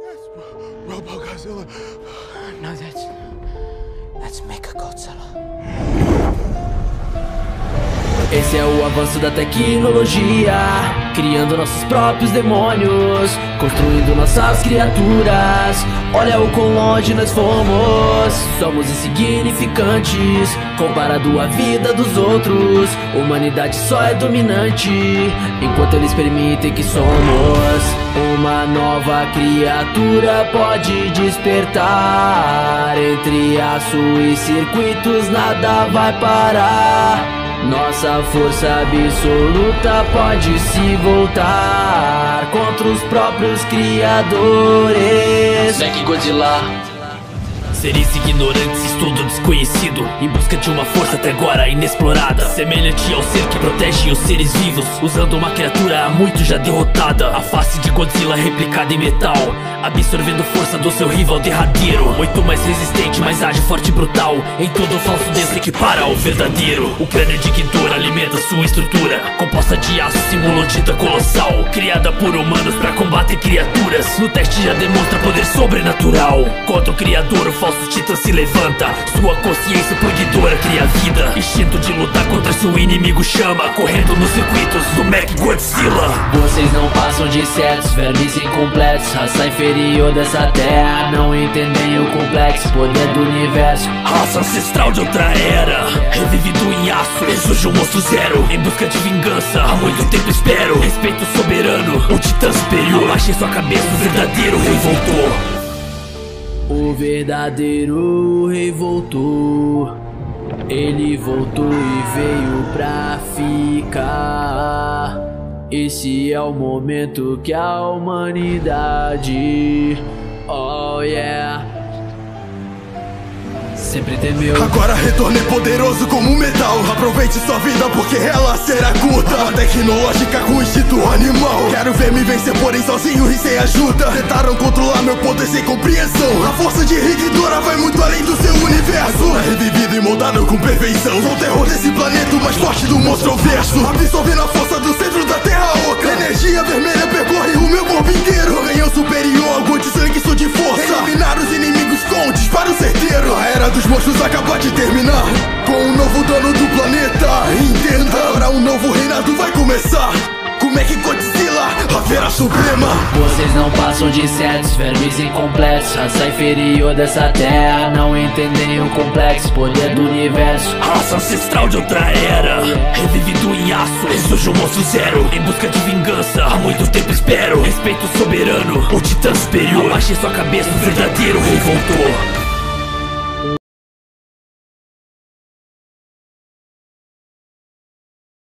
Robo-Godzilla. No, that's Mechagodzilla. Esse é o avanço da tecnologia, criando nossos próprios demônios, construindo nossas criaturas. Olha o quão longe nós fomos. Somos insignificantes comparado à vida dos outros. Humanidade só é dominante enquanto eles permitem que somos. Uma nova criatura pode despertar. Entre aço e circuitos nada vai parar. Nossa força absoluta pode se voltar contra os próprios criadores. Mechagodzilla. Seres ignorantes, estudo desconhecido, em busca de uma força até agora inexplorada, semelhante ao ser que protege os seres vivos, usando uma criatura há muito já derrotada. A face de Godzilla replicada em metal, absorvendo força do seu rival derradeiro. Muito mais resistente, mais ágil, forte e brutal. Em todo falso Deus se equipara ao verdadeiro. O crânio de Ghidorah alimenta sua estrutura, composta de aço, simula um titã colossal, criada por humanos pra combater criaturas. No teste já demonstra poder sobrenatural. Contra o criador, o falso titã se levanta. Sua consciência proibidora cria vida. Instinto de lutar contra seu inimigo chama, correndo nos circuitos do Mechagodzilla. Vocês não passam de certos vermes incompletos, raça inferior dessa terra. Não entendem o complexo poder do universo. Raça ancestral de outra era, revivido em aço, ressurge um monstro zero. Em busca de vingança, há muito tempo espero. Respeito soberano, um titã superior. Abaixe sua cabeça, o verdadeiro rei voltou. O verdadeiro rei voltou. Ele voltou e veio pra ficar. Esse é o momento que a humanidade, oh yeah, sempre temeu. Agora retornei poderoso como metal. Aproveite sua vida porque ela será curta. Uma tecnológica com instinto animal. Quero ver me vencer, porém sozinho e sem ajuda. Tentaram controlar meu poder sem compreensão. A força de Ghidorah vai muito além do seu universo. É revivido e moldado com perfeição. Sou o terror desse planeta, o mais forte do monstro verso. Absorvendo a força do centro da terra oca. Energia vermelha percorre o meu corpo inteiro. Ganhou superior, algum de sangue, sou de força. Eliminar os inimigos com um disparo certeiro. A era dos monstros acaba de terminar, com um novo dono do planeta. Entenda, agora um novo reinado vai começar. Como é que Godzilla, a fera suprema? Vocês não passam de certos vermes incompletos, raça inferior dessa terra. Não entendem o complexo poder do universo. Raça ancestral de outra era, revivido em aço, ressurge um monstro zero. Em busca de vingança, há muito tempo espero. Respeito soberano, o titã superior. Abaixe sua cabeça, o verdadeiro rei voltou.